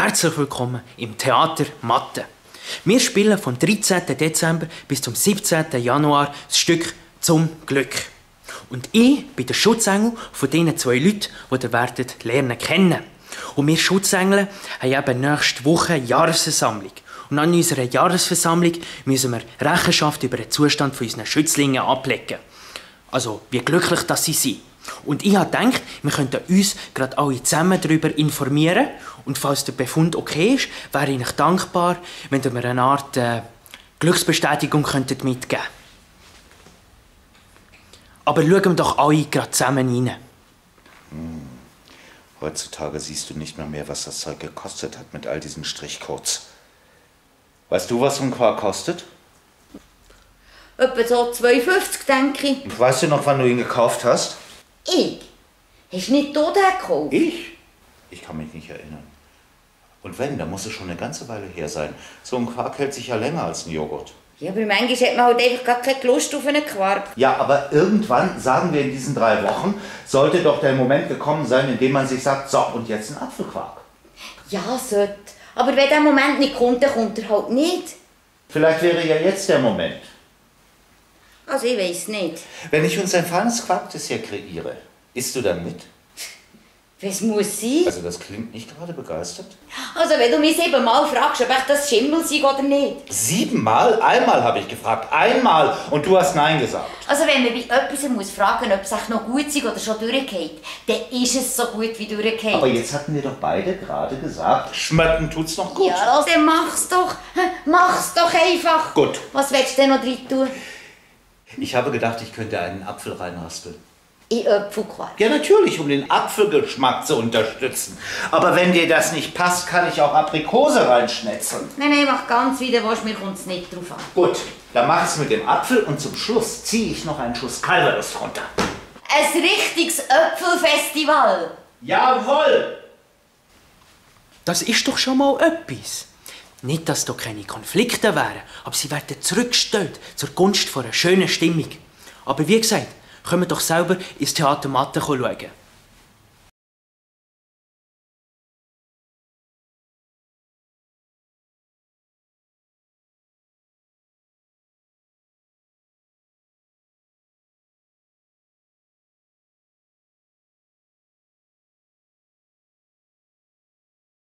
Herzlich willkommen im Theater Mathe. Wir spielen vom 13. Dezember bis zum 17. Januar das Stück «Zum Glück». Und ich bin der Schutzengel von diesen zwei Leuten, die ihr werdet lernen kennen. Und wir Schutzengel haben eben nächste Woche eine Jahresversammlung. Und an unserer Jahresversammlung müssen wir Rechenschaft über den Zustand unserer Schützlinge ablegen. Also, wie glücklich dass sie sind. Und ich habe gedacht, wir könnten uns gerade alle zusammen darüber informieren. Und falls der Befund okay ist, wäre ich euch dankbar, wenn ihr mir eine Art Glücksbestätigung könntet mitgeben könntet. Aber schauen wir doch alle gerade zusammen rein. Heutzutage siehst du nicht mehr, was das Zeug gekostet hat mit all diesen Strichcodes. Weißt du, was so ein Quark kostet? Etwa so 2,50, denke ich. Und weißt du noch, wann du ihn gekauft hast? Ich? Hast du nicht du den gekauft? Ich? Ich kann mich nicht erinnern. Und wenn, dann muss es schon eine ganze Weile her sein. So ein Quark hält sich ja länger als ein Joghurt. Ja, aber manchmal hat man halt einfach gar keine Lust auf einen Quark. Ja, aber irgendwann, sagen wir in diesen 3 Wochen, sollte doch der Moment gekommen sein, in dem man sich sagt, so, und jetzt ein Apfelquark. Ja, sollte. Aber wenn der Moment nicht kommt, dann kommt er halt nicht. Vielleicht wäre ja jetzt der Moment. Also ich weiss nicht. Wenn ich uns ein feines Quarkdessert kreiere, isst du dann mit? Was muss sein? Also das klingt nicht gerade begeistert. Also wenn du mich 7-mal fragst, ob ich das Schimmel sei oder nicht. 7-mal? Einmal habe ich gefragt. Einmal. Und du hast Nein gesagt. Also wenn man bei etwas muss fragen, ob es echt noch gut sei oder schon durchgeht, dann ist es so gut wie durchgeht. Aber jetzt hatten wir doch beide gerade gesagt, schmecken tut's noch gut. Ja, dann mach's doch. Mach's doch einfach. Gut. Was willst du denn noch drin tun? Ich habe gedacht, ich könnte einen Apfel reinraspeln. In Apfelquark. Ja, natürlich, um den Apfelgeschmack zu unterstützen. Aber wenn dir das nicht passt, kann ich auch Aprikose reinschnetzeln. Nein, mach ganz wie du willst, mir kommt es nicht drauf an. Gut, dann mach es mit dem Apfel und zum Schluss ziehe ich noch einen Schuss Calvados runter. Ein richtiges Äpfelfestival. Jawohl! Das ist doch schon mal etwas. Nicht, dass da keine Konflikte wären, aber sie werden zurückgestellt zur Gunst von einer schönen Stimmung. Aber wie gesagt, kommt doch selber ins Theater Mathe schauen.